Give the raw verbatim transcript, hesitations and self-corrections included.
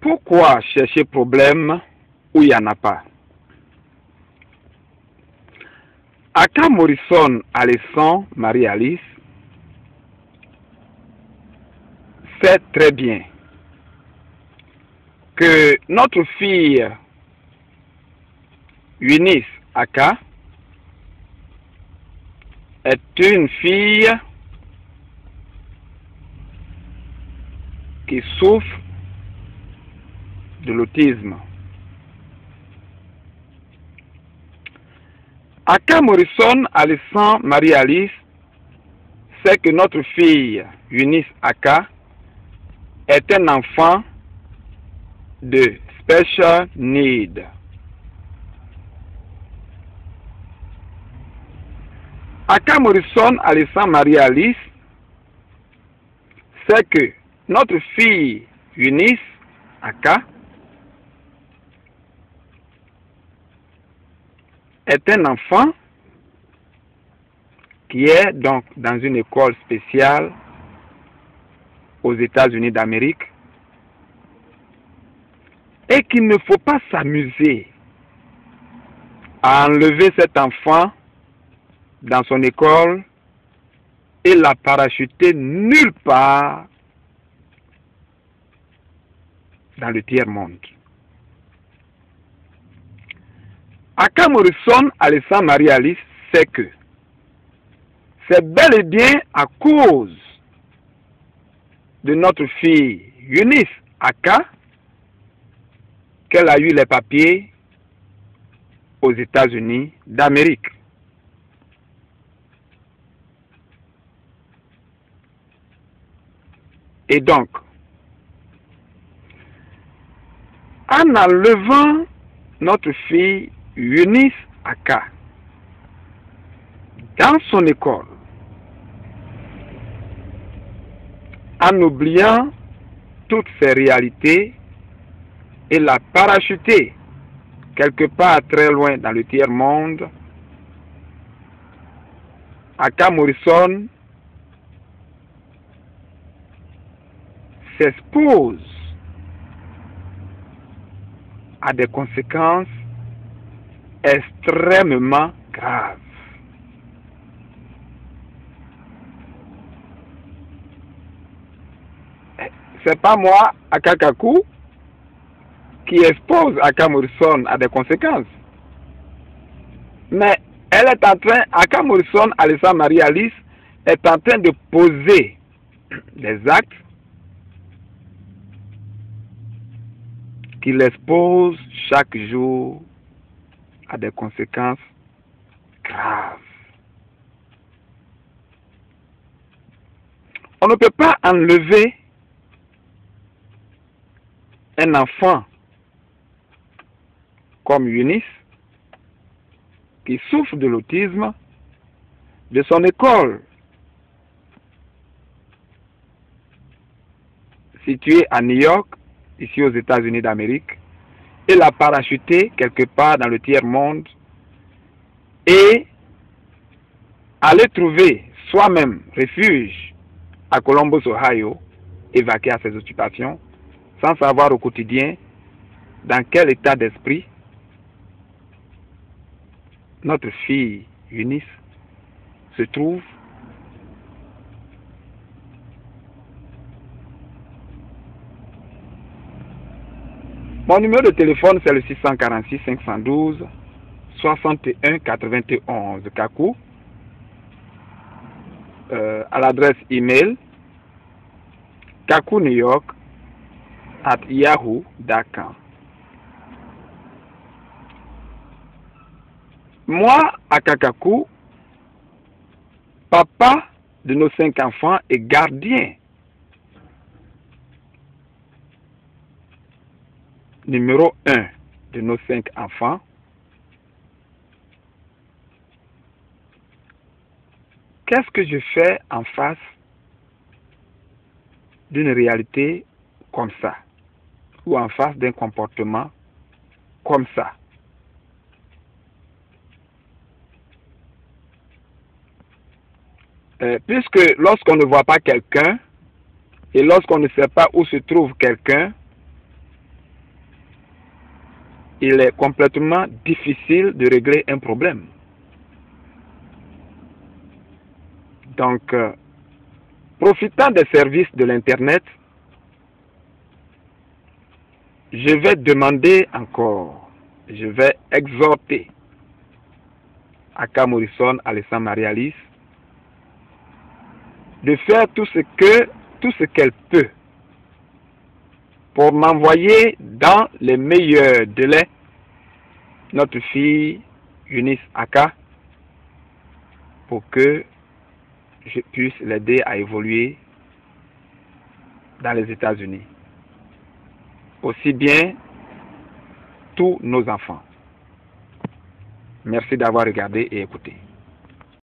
Pourquoi chercher problème où il n'y en a pas? Aka Morrison, Alessandre, Marie-Alice sait très bien que notre fille Eunice Aka est une fille qui souffre de l'autisme. Aka Morrison, Alessandre, Marie-Alice sait que notre fille Eunice Aka est un enfant de special need. Aka Morrison, Alessandre, Marie-Alice sait que notre fille Eunice Aka est un enfant qui est donc dans une école spéciale aux États-Unis d'Amérique et qu'il ne faut pas s'amuser à enlever cet enfant dans son école et la parachuter nulle part dans le tiers-monde. Aka Morrison, Alessandre, Marie-Alice sait que c'est bel et bien à cause de notre fille Eunice Aka qu'elle a eu les papiers aux États-Unis d'Amérique. Et donc, en enlevant notre fille Eunice Aka dans son école, en oubliant toutes ces réalités et la parachuter quelque part très loin dans le tiers-monde, Aka Morrison s'expose à des conséquences extrêmement graves. C'est pas moi, Aka Kaku, qui expose Aka Morrison à des conséquences. Mais elle est en train, Aka Morrison, Alessandre, Marie-Alice, est en train de poser des actes qui l'exposent chaque jour à des conséquences graves. On ne peut pas enlever un enfant comme Eunice qui souffre de l'autisme de son école située à New York, ici aux États-Unis d'Amérique, et la parachuter quelque part dans le tiers-monde et aller trouver soi-même refuge à Columbus, Ohio, évacué à ses occupations, sans savoir au quotidien dans quel état d'esprit notre fille Eunice se trouve. Mon numéro de téléphone, c'est le six cent quarante-six cinq cent douze soixante et un quatre-vingt-onze Kaku. Euh, à l'adresse email kaku new york at yahoo point com. Moi, Aka Kaku, papa de nos cinq enfants et gardien numéro un de nos cinq enfants, qu'est-ce que je fais en face d'une réalité comme ça, ou en face d'un comportement comme ça? Euh, puisque lorsqu'on ne voit pas quelqu'un, et lorsqu'on ne sait pas où se trouve quelqu'un, il est complètement difficile de régler un problème. Donc, euh, profitant des services de l'Internet, je vais demander encore, je vais exhorter Aka Morrison, Alessandra Marie-Alice, de faire tout ce que, tout ce qu'elle peut pour m'envoyer dans les meilleurs délais notre fille Eunice Aka pour que je puisse l'aider à évoluer dans les États-Unis. Aussi bien tous nos enfants. Merci d'avoir regardé et écouté.